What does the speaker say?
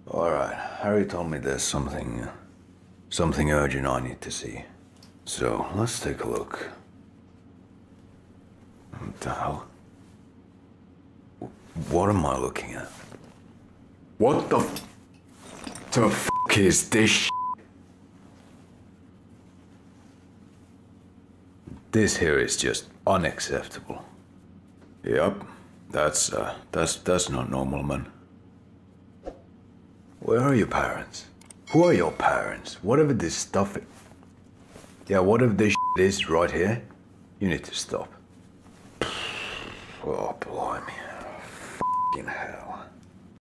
Alright, Harry told me there's something urgent I need to see. So, let's take a look. What the hell? What am I looking at? What the f is this shit? This here is just unacceptable. Yep, that's not normal, man. Where are your parents? Who are your parents? Whatever this stuff is. Yeah, whatever this shit is right here, you need to stop. Oh, blimey. Fucking hell.